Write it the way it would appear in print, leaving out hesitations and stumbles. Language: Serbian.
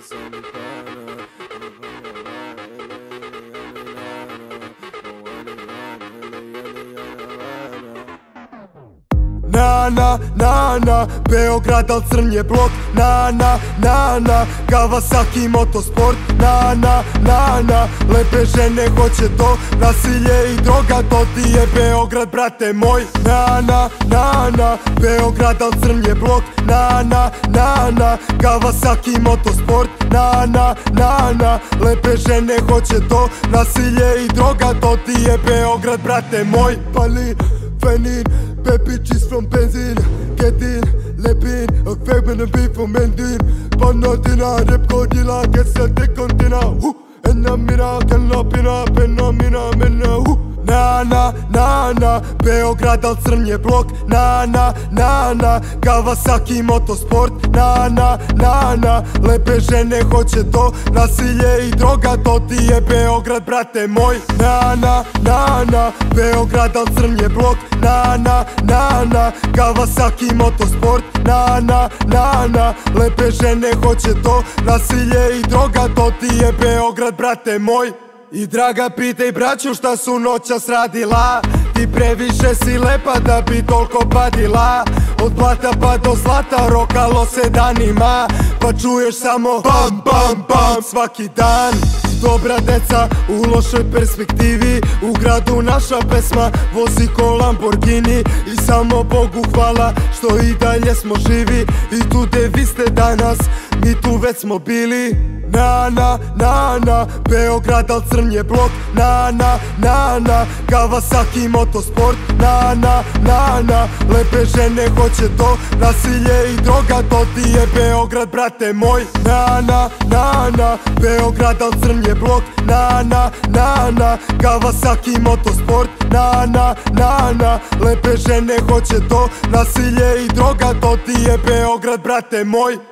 Na, Beograd, al crn je blok. Na, Kawasaki motosport. Na, lepe žene hoće to, nasilje i droga, to ti je Beograd, brate moj. Na, Beograd, al crn je blok. Na, Kawasaki motosport. Na, lepe žene hoće to, nasilje i droga, to ti je Beograd, brate moj. Pali Fenin, pepičić from benzin, Ketin, lepin, fegmen en beef from Mendin. Panatina, rep godila, kesa te kontina. Enna mina, kalla pina, penna mina, menna. Na, Beograd, al crn je blok. Na, Kawasaki motosport. Na, lepe žene hoće to, nasilje i droga, to ti je Beograd, brate moj. Na, Beograd, al crn je blok. Na, Kawasaki motosport. Na, lepe žene hoće to, nasilje i droga, to ti je Beograd, brate moj. I draga, pitaj braću šta su noćas radila. Ti previše si lepa da bi toliko padila. Od blata pa do zlata rokalo se danima, pa čuješ samo bam, bam, bam svaki dan. Dobra deca u lošoj perspektivi, u gradu naša pesma vozi ko Lamborghini. I samo Bogu hvala što i dalje smo živi, i tu gde vi ste danas, mi tu već smo bili. Na, Beograd, al crn je blok. Na, Kawasaki motosport. Na, lepe žene hoće to, nasilje i droga, to ti je Beograd, brate moj. Na, Beograd, al crn je blok. Na, Kawasaki motosport. Na, lepe žene hoće to, nasilje i droga, to ti je Beograd, brate moj.